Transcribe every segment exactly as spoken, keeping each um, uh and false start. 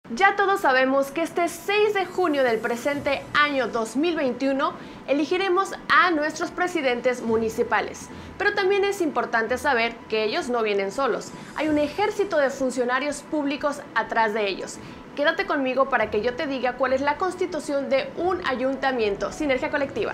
Ya todos sabemos que este seis de junio del presente año dos mil veintiuno elegiremos a nuestros presidentes municipales. Pero también es importante saber que ellos no vienen solos. Hay un ejército de funcionarios públicos atrás de ellos. Quédate conmigo para que yo te diga cuál es la constitución de un ayuntamiento. Sinergia colectiva.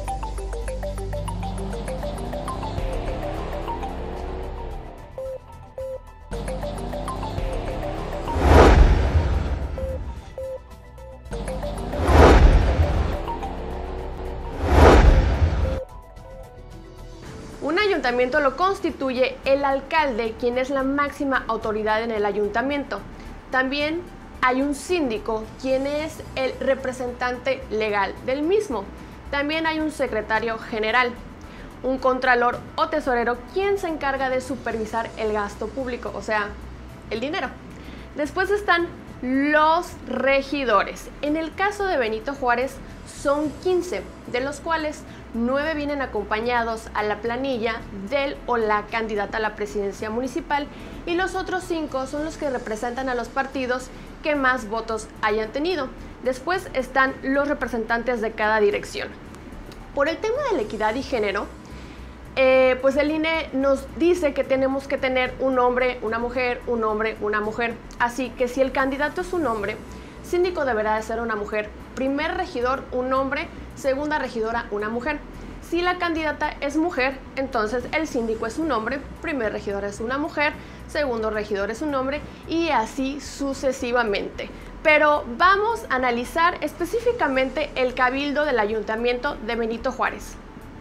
Un ayuntamiento lo constituye el alcalde, quien es la máxima autoridad en el ayuntamiento. También hay un síndico, quien es el representante legal del mismo. También hay un secretario general, un contralor o tesorero, quien se encarga de supervisar el gasto público, o sea, el dinero. Después están los regidores. En el caso de Benito Juárez son quince, de los cuales nueve vienen acompañados a la planilla del o la candidata a la presidencia municipal y los otros cinco son los que representan a los partidos que más votos hayan tenido. Después están los representantes de cada dirección. Por el tema de la equidad y género, eh, pues el I N E nos dice que tenemos que tener un hombre, una mujer, un hombre, una mujer. Así que si el candidato es un hombre, síndico deberá de ser una mujer, primer regidor un hombre, segunda regidora una mujer. Si la candidata es mujer, entonces el síndico es un hombre, primer regidor es una mujer, segundo regidor es un hombre y así sucesivamente. Pero vamos a analizar específicamente el cabildo del ayuntamiento de Benito Juárez.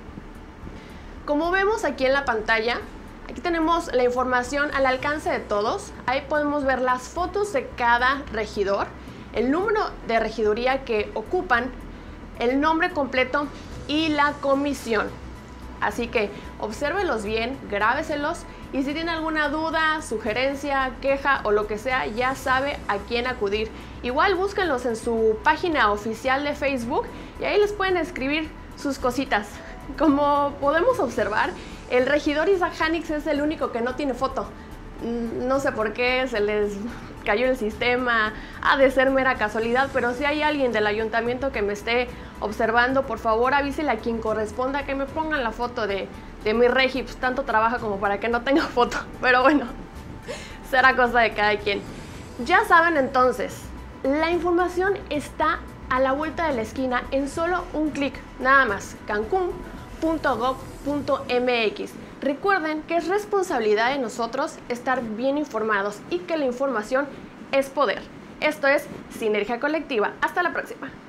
Como vemos aquí en la pantalla, aquí tenemos la información al alcance de todos. Ahí podemos ver las fotos de cada regidor, el número de regiduría que ocupan, el nombre completo y la comisión. Así que obsérvelos bien, grábeselos y si tiene alguna duda, sugerencia, queja o lo que sea, ya sabe a quién acudir. Igual búsquenlos en su página oficial de Facebook y ahí les pueden escribir sus cositas. Como podemos observar, el regidor Isaac Janix es el único que no tiene foto. No sé por qué, se les cayó el sistema, ha de ser mera casualidad, pero si hay alguien del ayuntamiento que me esté observando, por favor avísele a quien corresponda que me pongan la foto de, de mi regi, pues tanto trabaja como para que no tenga foto, pero bueno, será cosa de cada quien. Ya saben entonces, la información está a la vuelta de la esquina en solo un clic, nada más, cancún punto gob punto mx. Recuerden que es responsabilidad de nosotros estar bien informados y que la información es poder. Esto es Sinergia Colectiva. Hasta la próxima.